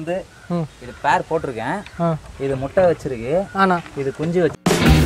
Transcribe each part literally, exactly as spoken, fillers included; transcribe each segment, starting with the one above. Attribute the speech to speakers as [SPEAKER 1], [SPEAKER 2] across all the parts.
[SPEAKER 1] வந்து இது பேர் போட்டிருக்கேன். இது முட்டை வச்சிருக்கு.
[SPEAKER 2] ஆனா
[SPEAKER 1] இது குஞ்சு வச்சு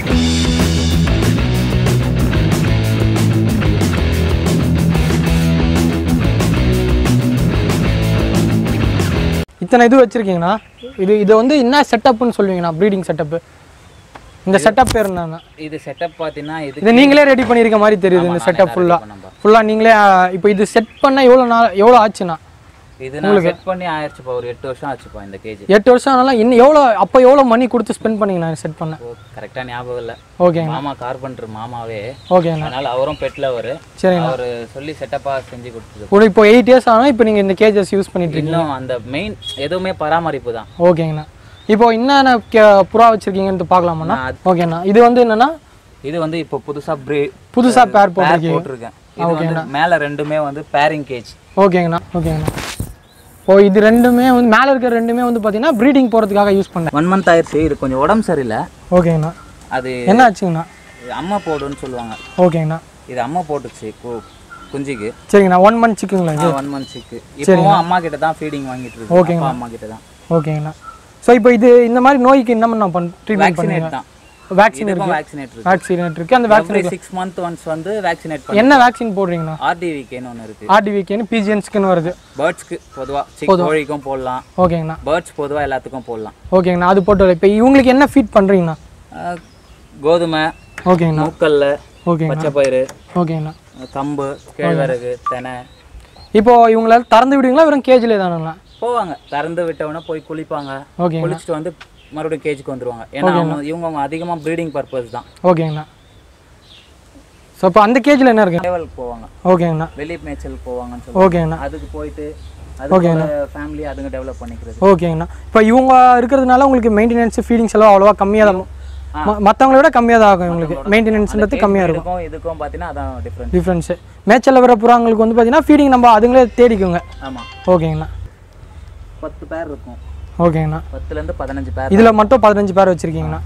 [SPEAKER 2] இத்தனை இது வச்சிருக்கீங்கண்ணா. இது இது வந்து என்ன செட்டப்னு சொல்லுவீங்கண்ணா? Breeding setup. இந்த செட்டப் பேர் என்னன்னா?
[SPEAKER 1] இது செட்டப் பார்த்தீங்கன்னா இது
[SPEAKER 2] இது நீங்களே ரெடி பண்ணியிருக்க மாதிரி தெரியுது. இந்த செட்டப் ஃபுல்லாக ஃபுல்லாக நீங்களே. இப்போ இது செட் பண்ண எவ்வளோ நாள் எவ்வளோ ஆச்சுண்ணா?
[SPEAKER 1] இது நான் செட் பண்ணி ஆயிடுச்சுப்பா. ஒரு எட்டு வருஷம் ஆச்சுப்பா இந்த கேஜி.
[SPEAKER 2] எட்டு வருஷம் ஆனாலும் இன்னும் எவ்வளோ அப்போ எவ்வளோ மணி கொடுத்து ஸ்பெண்ட் பண்ணீங்கண்ணா செட் பண்ண?
[SPEAKER 1] கரெக்டாக ஞாபகம் இல்லை.
[SPEAKER 2] ஓகே.
[SPEAKER 1] மாமா கார்பெண்டர் மாமாவே.
[SPEAKER 2] ஓகேண்ணா.
[SPEAKER 1] அதனால அவரும் பெட்டில் அவர். சரிங்க. அவர் சொல்லி செட்டப்பாக செஞ்சு கொடுத்தது.
[SPEAKER 2] ஒரு இப்போ எயிட் இயர்ஸ் ஆனால் இப்போ நீங்கள் இந்த கேஜஸ் யூஸ் பண்ணிட்டு இருக்கீங்க.
[SPEAKER 1] இன்னும் அந்த மெயின் எதுவுமே பராமரிப்பு தான்.
[SPEAKER 2] ஓகேங்கண்ணா. இப்போ என்னென்ன புறா வச்சிருக்கீங்கன்னு பார்க்கலாமாண்ணா? ஓகேண்ணா. இது வந்து என்னன்னா
[SPEAKER 1] இது வந்து இப்போ புதுசாக ப்ரீ
[SPEAKER 2] புதுசாக பேர் போட்டிருக்கீங்க.
[SPEAKER 1] போட்டிருக்கேன். இது வந்து மேலே ரெண்டுமே வந்து பேரிங் கேஜ்.
[SPEAKER 2] ஓகேங்கண்ணா. ஓகேங்கண்ணா. ஓ இது ரெண்டுமே வந்து மேலே இருக்கிற ரெண்டுமே வந்து பார்த்தீங்கன்னா ப்ரீடிங் போகிறதுக்காக யூஸ் பண்ணேன்.
[SPEAKER 1] ஒன் மந்த் ஆயிடுச்சு. இது கொஞ்சம் உடம்பு சரியில்லை.
[SPEAKER 2] ஓகேங்கண்ணா.
[SPEAKER 1] அது
[SPEAKER 2] என்ன ஆச்சுங்கண்ணா?
[SPEAKER 1] அம்மா போடுன்னு சொல்லுவாங்க.
[SPEAKER 2] ஓகேங்கண்ணா.
[SPEAKER 1] இது அம்மா போட்டுச்சு குஞ்சுக்கு.
[SPEAKER 2] சரிங்கண்ணா. ஒன் மந்த் சிக்குங்களா? இது
[SPEAKER 1] ஒன் மந்த் சிக்கு. இப்போவும் அம்மா கிட்ட தான் ஃபீடிங் வாங்கிட்டு இருக்கோம். ஓகேங்களா. அம்மா கிட்ட தான்.
[SPEAKER 2] ஓகேங்கண்ணா. ஸோ இப்போ இது இந்த மாதிரி நோய்க்கு என்ன பண்ண பண்ண ட்ரீட்மெண்ட் பண்ணுவீங்க?
[SPEAKER 1] தான்
[SPEAKER 2] வேக்சின் இருக்கு.
[SPEAKER 1] வேக்சினேட் இருக்கு.
[SPEAKER 2] வேக்சினேட் இருக்கு. அந்த வேக்சின்
[SPEAKER 1] சிக்ஸ் மந்த் ஒன்ஸ் வந்து வேக்சினேட் பண்ணி.
[SPEAKER 2] என்ன வேக்சின் போடுறீங்கண்ணா?
[SPEAKER 1] ஆர்டிவிகேன்னு ஒன்று இருக்கு.
[SPEAKER 2] ஆர்டிவிகேன்னு பிஜிஎன்ஸ்க்குன்னு வருது.
[SPEAKER 1] பேர்ட்ஸ்க்கு பொதுவா சிக்கன் கோழிக்கும் போடலாம்.
[SPEAKER 2] ஓகேங்கண்ணா.
[SPEAKER 1] பேர்ட்ஸ் பொதுவா எல்லாத்துக்கும் போடலாம்.
[SPEAKER 2] ஓகேங்கண்ணா. அது போட்டு இப்போ இவங்களுக்கு என்ன ஃபீட் பண்றீங்கண்ணா?
[SPEAKER 1] கோதுமை.
[SPEAKER 2] ஓகேங்கண்ணா.
[SPEAKER 1] மூக்கல்ல.
[SPEAKER 2] ஓகே.
[SPEAKER 1] பச்சை பயிறு.
[SPEAKER 2] ஓகேங்கண்ணா.
[SPEAKER 1] கம்பு, கேழ்வரகு, தெனை.
[SPEAKER 2] இப்போ இவங்களால திறந்து விடுவீங்களா வெறும் கேஜ்ல தானுங்களா?
[SPEAKER 1] போவாங்க. திறந்து விட்டவொடனே போய் குளிப்பாங்க.
[SPEAKER 2] ஓகே.
[SPEAKER 1] குளிச்சுட்டு வந்து மறுபடியும் கேஜுக்கு வந்துருவாங்க. ஏன்னா இவங்க அதிகமாக ப்ரீடிங் பர்பஸ் தான்.
[SPEAKER 2] ஓகேங்கண்ணா. ஸோ இப்போ அந்த கேஜில் என்ன இருக்கு?
[SPEAKER 1] லெவலுக்கு போவாங்க.
[SPEAKER 2] ஓகேங்கண்ணா.
[SPEAKER 1] வெளி மேய்ச்சல் போவாங்கன்னு சொல்லுவாங்க.
[SPEAKER 2] ஓகேங்கண்ணா.
[SPEAKER 1] அதுக்கு போயிட்டு அதுக்கு ஃபேமிலி அதுங்க டெவலப் பண்ணிக்கிறது.
[SPEAKER 2] ஓகேங்கண்ணா. இப்போ இவங்க இருக்கிறதுனால உங்களுக்கு மெயின்டெனன்ஸ் ஃபீடிங் செலவு அவ்வளோவா கம்மியாக தான் மற்றவங்கள விட கம்மியாக தான் ஆகும். உங்களுக்கு மெயின்டெனன்ஸ்ன்றது கம்மியாக இருக்கும்.
[SPEAKER 1] இதுக்கும் பார்த்தீங்கன்னா அதான் டிஃப்ரெண்ட்
[SPEAKER 2] டிஃப்ரென்ஸு. மேய்ச்சல் வர புறாங்களுக்கு வந்து பார்த்தீங்கன்னா ஃபீடிங் நம்ம அதுங்களே தேடிக்குங்க.
[SPEAKER 1] ஆமாம்.
[SPEAKER 2] ஓகேங்கண்ணா.
[SPEAKER 1] பத்து பேர் இருக்கும்.
[SPEAKER 2] ஓகேங்கண்ணா.
[SPEAKER 1] பத்துலேருந்து பதினஞ்சு பேர்.
[SPEAKER 2] இதில் மட்டும் பதினஞ்சு பேர் வச்சுருக்கீங்கண்ணா.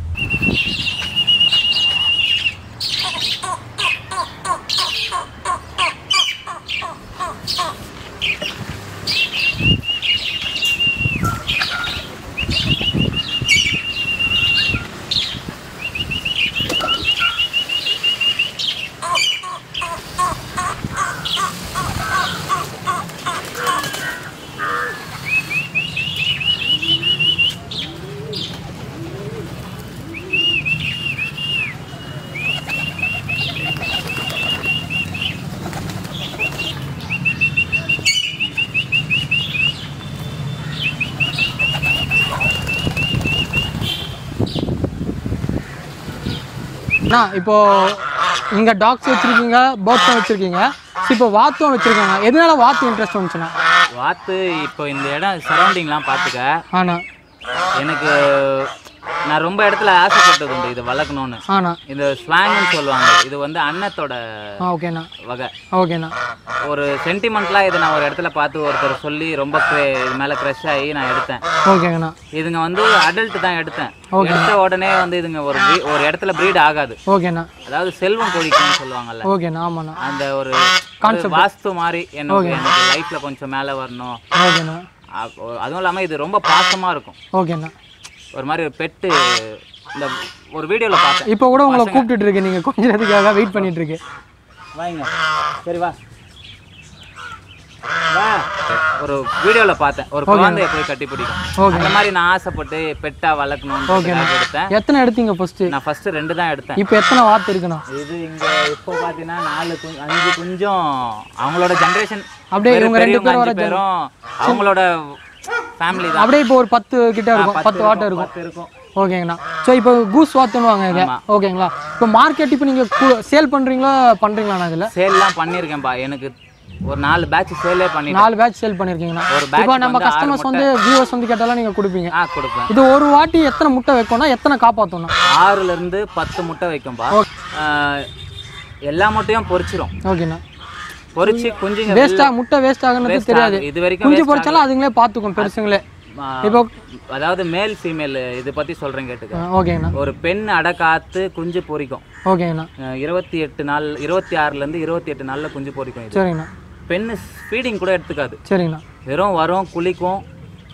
[SPEAKER 2] அண்ணா இப்போ நீங்கள் டாக்ஸ் வச்சுருக்கீங்க, பேர்ட்ஸும் வச்சுருக்கீங்க, இப்போ வாத்தும் வச்சுருக்காங்க. எதனால வாத்து இன்ட்ரெஸ்ட் வந்துச்சுண்ணா?
[SPEAKER 1] வாத்து இப்போ இந்த இடம் சரௌண்டிங்லாம் பார்த்துக்க.
[SPEAKER 2] ஆண்ணா.
[SPEAKER 1] எனக்கு நான் ரொம்ப இடத்துல ஆசைப்பட்டது உண்டு இது வளர்க்கணும்னு.
[SPEAKER 2] ஆண்ணா.
[SPEAKER 1] இந்த ஸ்வாங்னு சொல்லுவாங்க. இது வந்து அன்னத்தோட
[SPEAKER 2] ஓகேண்ணா
[SPEAKER 1] வகை.
[SPEAKER 2] ஓகேண்ணா.
[SPEAKER 1] ஒரு சென்டிமெண்ட்லாம் இதை நான் ஒரு இடத்துல பார்த்து ஒருத்தர் சொல்லி ரொம்ப இது மேலே க்ரஷ் ஆகி நான் எடுத்தேன்.
[SPEAKER 2] ஓகேங்கண்ணா.
[SPEAKER 1] இதுங்க வந்து அடல்ட் தான் எடுத்தேன். எடுத்த உடனே வந்து இதுங்க ஒரு ஒரு இடத்துல ப்ரீட் ஆகாது.
[SPEAKER 2] ஓகேண்ணா.
[SPEAKER 1] அதாவது செல்வம் கொழிக்கும்னு சொல்லுவாங்கல்ல.
[SPEAKER 2] ஓகேண்ணா. ஆமாண்ணா.
[SPEAKER 1] அந்த ஒரு கான்செப்ட் வாஸ்து மாதிரி எனக்கு எனக்கு லைஃப்பில் கொஞ்சம் மேலே வரணும்.
[SPEAKER 2] ஓகேண்ணா.
[SPEAKER 1] அதுவும் இல்லாமல் இது ரொம்ப பாசமாக இருக்கும்.
[SPEAKER 2] ஓகேண்ணா.
[SPEAKER 1] ஒரு மாதிரி ஒரு பெட்டு இந்த ஒரு வீடியோவில் பார்த்தேன்.
[SPEAKER 2] இப்போ கூட உங்களை கூப்பிட்டுட்டு இருக்கு, நீங்கள் கொஞ்ச நேரத்துக்காக வெயிட் பண்ணிட்டு இருக்கு.
[SPEAKER 1] வாங்க. சரி வா வா. ஒரு வீடியோவில் பார்த்தேன் ஒரு குழந்தைய போய் கட்டி பிடிக்கும். அந்த மாதிரி நான் ஆசைப்பட்டு பெட்டாக வளர்க்கணும்னு எடுத்தேன்.
[SPEAKER 2] எத்தனை எடுத்தீங்க ஃபர்ஸ்ட்?
[SPEAKER 1] நான் ஃபர்ஸ்ட் ரெண்டு தான் எடுத்தேன்.
[SPEAKER 2] இப்போ எத்தனை வாத்து இருக்குண்ணா?
[SPEAKER 1] இது இங்கே இப்போ பார்த்தீங்கன்னா நாலு அஞ்சு கொஞ்சம் அவங்களோட ஜென்ரேஷன்
[SPEAKER 2] அப்படியே இவங்க ரெண்டு பேரும் வர
[SPEAKER 1] பேரும் அவங்களோட ஃபேமிலி தான்.
[SPEAKER 2] அப்படியே இப்போ ஒரு பத்து கிட்ட இருக்கும், பத்து வாட்டை இருக்கும்.
[SPEAKER 1] இருக்கும்.
[SPEAKER 2] ஓகேங்கண்ணா. ஸோ இப்போ கூஸ் வாத்துன்னுவாங்க இதை. ஓகேங்களா. இப்போ மார்க்கெட் இப்போ நீங்கள் சேல் பண்ணுறீங்களா பண்ணுறீங்களாண்ணா? இதில்
[SPEAKER 1] சேல்லாம் பண்ணியிருக்கேன்ப்பா. எனக்கு ஒரு நாலு பேட்ச் சேலே பண்ணி
[SPEAKER 2] நாலு பேட்ச் சேல் பண்ணியிருக்கீங்கண்ணா. இப்போ நம்ம கஸ்டமர்ஸ் வந்து வியூவர்ஸ் வந்து கேட்டாலும் நீங்கள் கொடுப்பீங்க?
[SPEAKER 1] ஆ கொடுப்பேன்.
[SPEAKER 2] இது ஒரு வாட்டி எத்தனை முட்டை வைக்கும்னா எத்தனை காப்பாற்றணும்?
[SPEAKER 1] ஆறுலேருந்து பத்து முட்டை வைக்கும்பா. எல்லா முட்டையும் பொரிச்சிரும்.
[SPEAKER 2] ஓகேண்ணா.
[SPEAKER 1] பொரிச்சு குஞ்சுங்க
[SPEAKER 2] வேஸ்டா முட்டை வேஸ்ட் ஆகுறது தெரியாது.
[SPEAKER 1] இது வரைக்கும்
[SPEAKER 2] குஞ்சு பொரிச்சாலும் அதுங்களே பார்த்துக்கும் பெருசுங்களே. இப்போ
[SPEAKER 1] அதாவது மேல் ஃபீமேல் இதை பற்றி சொல்கிறேன் கேட்டுக்க.
[SPEAKER 2] ஓகேங்கண்ணா.
[SPEAKER 1] ஒரு பெண் அடக்காத்து குஞ்சு பொரிக்கும்.
[SPEAKER 2] ஓகேங்கண்ணா.
[SPEAKER 1] இருபத்தி எட்டு நாள் இருபத்தி ஆறுலேருந்து இருபத்தி எட்டு நாளில் குஞ்சு பொரிக்கும்.
[SPEAKER 2] சரிங்கண்ணா.
[SPEAKER 1] பெண்ணு ஃபீடிங் கூட எடுத்துக்காது.
[SPEAKER 2] சரிங்கண்ணா.
[SPEAKER 1] வெறும் வரும் குளிக்கும்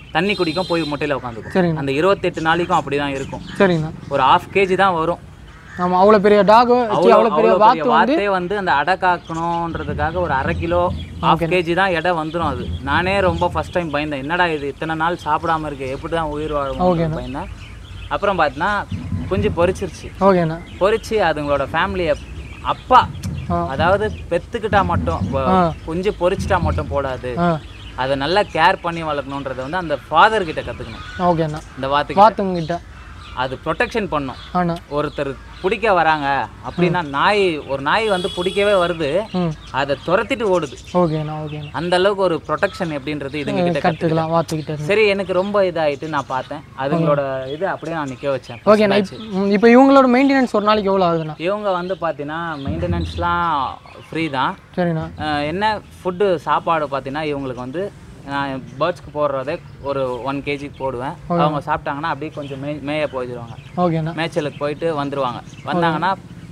[SPEAKER 1] தண்ணி குடிக்கும், போய் முட்டையில் உட்காந்துக்கும்.
[SPEAKER 2] சரிங்க.
[SPEAKER 1] அந்த இருபத்தெட்டு நாளைக்கும் அப்படி தான் இருக்கும்.
[SPEAKER 2] சரிங்கண்ணா.
[SPEAKER 1] ஒரு ஹாஃப் கேஜி தான் வரும்.
[SPEAKER 2] ஆமாம், அவ்வளோ பெரிய டாக் அவ்வளோ பெரிய வாத்து
[SPEAKER 1] வாத்தே வந்து அந்த அடை காக்கணுன்றதுக்காக ஒரு அரை கிலோ ஹாஃப் கேஜி தான் எடை வந்துடும். அது நானே ரொம்ப ஃபர்ஸ்ட் டைம் பயந்தேன், என்னடா இது இத்தனை நாள் சாப்பிடாம இருக்கு, எப்படி தான் உயிர் வாழும் பயந்தேன். அப்புறம் பார்த்தீங்கன்னா குஞ்சு பொரிச்சிருச்சு.
[SPEAKER 2] ஓகேண்ணா.
[SPEAKER 1] பொரிச்சு அதுங்களோட ஃபேமிலியை அப்பா, அதாவது பெத்துக்கிட்டா மட்டும் குஞ்சு பொரிச்சிட்டா மட்டும் போடாது, அதை நல்லா கேர் பண்ணி வளர்க்கணுன்றதை வந்து அந்த ஃபாதர் கிட்ட கற்றுக்கணும்.
[SPEAKER 2] ஓகேண்ணா.
[SPEAKER 1] இந்த வாத்து வாத்துங்கிட்ட அது ப்ரொடெக்ஷன் பண்ணும். ஒருத்தர் பிடிக்க வராங்க அப்படின்னா, நாய் ஒரு நாய் வந்து பிடிக்கவே வருது, அதை துரத்திட்டு ஓடுது.
[SPEAKER 2] ஓகேண்ணா. ஓகேண்ணா.
[SPEAKER 1] அந்த அளவுக்கு ஒரு ப்ரொடெக்ஷன் எப்படின்றது இதுங்க கிட்ட
[SPEAKER 2] கற்றுக்கலாம் வாத்துக்கிட்ட.
[SPEAKER 1] சரி, எனக்கு ரொம்ப இதாகிட்டு நான் பார்த்தேன், அதுங்களோட இது அப்படியே நான் நிற்க வச்சேன்.
[SPEAKER 2] ஓகேண்ணா. இப்போ இவங்களோட மெயின்டெனன்ஸ் ஒரு நாளைக்கு எவ்வளோ ஆகுதுண்ணா?
[SPEAKER 1] இவங்க வந்து பார்த்தீங்கன்னா மெயின்டெனன்ஸ்லாம் ஃப்ரீ தான்.
[SPEAKER 2] சரிண்ணா. என்ன
[SPEAKER 1] ஃபுட்டு சாப்பாடு பார்த்தீங்கன்னா இவங்களுக்கு வந்து நான் பேர்ட்ஸ்க்கு போடுறதே ஒரு ஒன் கேஜி போடுவேன். அவங்க சாப்பிட்டாங்கன்னா அப்படியே கொஞ்சம் மே மேய போயிடுவாங்க.
[SPEAKER 2] ஓகேண்ணா.
[SPEAKER 1] மேய்ச்சலுக்கு போயிட்டு வந்துடுவாங்க. வந்தாங்கன்னா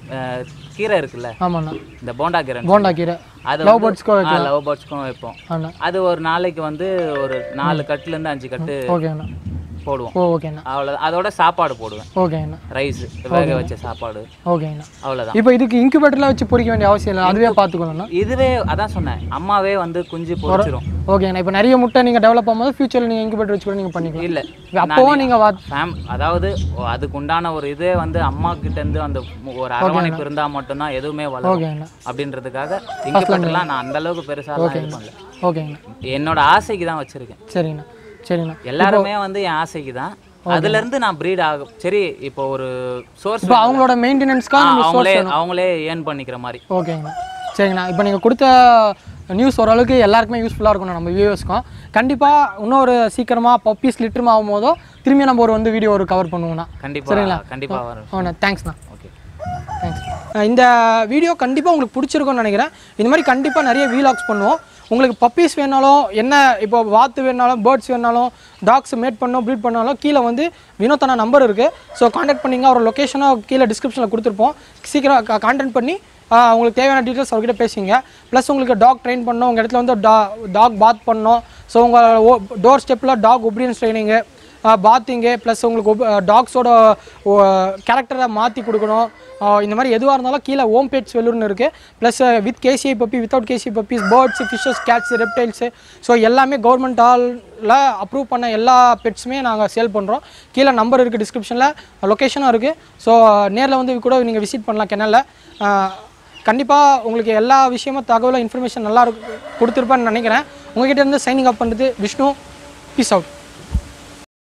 [SPEAKER 1] கீரை இருக்குல்ல,
[SPEAKER 2] ஆமாண்ணா,
[SPEAKER 1] இந்த போண்டா கீரை,
[SPEAKER 2] போண்டா கீரை
[SPEAKER 1] அது லவ் பேர்ட்ஸ்க்கும் லவ் பேர்ட்ஸ்க்கும் வைப்போம். அது ஒரு நாளைக்கு வந்து ஒரு நாலு கட்டுலேருந்து அஞ்சு கட்டு
[SPEAKER 2] ஓகேண்ணா
[SPEAKER 1] போடுவோம்.
[SPEAKER 2] ஓகேண்ணா.
[SPEAKER 1] அவ்வளோ, அதோட சாப்பாடு போடுவேன்.
[SPEAKER 2] ஓகேண்ணா.
[SPEAKER 1] ரைஸ் வேக வச்ச சாப்பாடு.
[SPEAKER 2] ஓகேண்ணா.
[SPEAKER 1] அவ்வளோதான்.
[SPEAKER 2] இப்போ இதுக்கு இன்குபேட்டர்லாம் வச்சு பொறிக்க வேண்டிய அவசியம் இல்லை, அதுவே பார்த்துக்கணும்ண்ணா.
[SPEAKER 1] இதுவே அதான் சொன்னேன், அம்மாவே வந்து குஞ்சு பொரிச்சிரும்.
[SPEAKER 2] ஓகேண்ணா. இப்போ நிறைய முட்டை நீங்கள் டெவலப் ஆகும்போது ஃபியூச்சரில் நீங்கள் இன்குபேட்டர் வச்சு கூட நீங்கள் பண்ணிக்கலாம்.
[SPEAKER 1] இல்லை,
[SPEAKER 2] அப்போவும் நீங்கள்
[SPEAKER 1] ஃபேம் அதாவது அதுக்கு உண்டான ஒரு இதே வந்து அம்மா கிட்டேருந்து அந்த ஒரு அரவணைப்பு இருந்தால் மட்டும்தான் எதுவுமே வளரும் அப்படின்றதுக்காக இன்குபேட்டர்லாம் நான் அந்த அளவுக்கு பெருசாக பண்ணல.
[SPEAKER 2] ஓகேங்கண்ணா.
[SPEAKER 1] என்னோட ஆசைக்கு தான் வச்சுருக்கேன்.
[SPEAKER 2] சரிங்கண்ணா. சரிண்ணா.
[SPEAKER 1] எல்லாருமே வந்து என் ஆசைக்கு தான், அதுல இருந்து நான் ப்ரீட் ஆகும். சரி, இப்போ ஒரு சோர்ஸ்,
[SPEAKER 2] இப்போ அவங்களோட மெயின்டெனன்ஸ்க்காக
[SPEAKER 1] அவங்களே அவங்களே ஏர்ன் பண்ணிக்கிற மாதிரி.
[SPEAKER 2] ஓகேங்கண்ணா. சரிங்கண்ணா. இப்போ நீங்கள் கொடுத்த நியூஸ் ஓரளவுக்கு எல்லாருக்குமே யூஸ்ஃபுல்லாக இருக்கணும், நம்ம வியூவர்ஸ்க்கும். கண்டிப்பாக இன்னொரு சீக்கிரமாக பப்பீஸ் லிட்டரும் ஆகும் போதோ திரும்பி நம்ம ஒரு வந்து வீடியோ ஒரு கவர் பண்ணுவோம்ண்ணா.
[SPEAKER 1] கண்டிப்பாக. சரிங்களா? கண்டிப்பாக வரும்.
[SPEAKER 2] ஓண்ணா, தேங்க்ஸ்ண்ணா. Okay, thanks. இந்த வீடியோ கண்டிப்பாக உங்களுக்கு பிடிச்சிருக்கும்னு நினைக்கிறேன். இந்த மாதிரி கண்டிப்பாக நிறைய வீலாக்ஸ் பண்ணுவோம். உங்களுக்கு பப்பீஸ் வேணாலும், என்ன இப்போ வாத்து வேணாலும், பேர்ட்ஸ் வேணாலும், டாக்ஸ் மேட் பண்ணோம் ப்ரீட் பண்ணாலும் கீழே வந்து வினோத்தனா நம்பர் இருக்குது. ஸோ காண்டாக்ட் பண்ணிங்க, அவரோட லொக்கேஷனாக கீழே டிஸ்கிரிப்ஷனில் கொடுத்துருப்போம். சீக்கிரம் கான்டாக்ட் பண்ணி உங்களுக்கு தேவையான டீட்டெயில்ஸ் அவர்கிட்ட பேசிங்க. ப்ளஸ் உங்களுக்கு டாக் ட்ரெயின் பண்ணணும், உங்கள் இடத்துல வந்து டா டாக் பாத் பண்ணணும். ஸோ உங்கள் டோர் ஸ்டெப்பில் dog obedience training, bathing, plus உங்களுக்கு டாக்ஸோட கேரக்டரை மாற்றி கொடுக்கணும். இந்த மாதிரி எதுவாக இருந்தாலும் கீழே ஓம் பெட்ஸ் வெல்லூர்னு இருக்குது. Plus with KCI puppy, without KCI puppies, birds, fishes, cats, reptiles, so எல்லாமே கவர்மெண்டாலில் அப்ரூவ் பண்ண எல்லா பெட்ஸுமே நாங்கள் சேல் பண்ணுறோம். கீழே நம்பர் இருக்குது, டிஸ்கிரிப்ஷனில் லொக்கேஷனும் இருக்குது. ஸோ நேரில் வந்து கூட நீங்கள் விசிட் பண்ணலாம் கெனலில். கண்டிப்பாக உங்களுக்கு எல்லா விஷயமும் தகவலும் இன்ஃபர்மேஷன் நல்லா கொடுத்துருப்பேன்னு நினைக்கிறேன். உங்கள்கிட்ட இருந்து சைனிங் அப் பண்ணுறது விஷ்ணு. Peace out.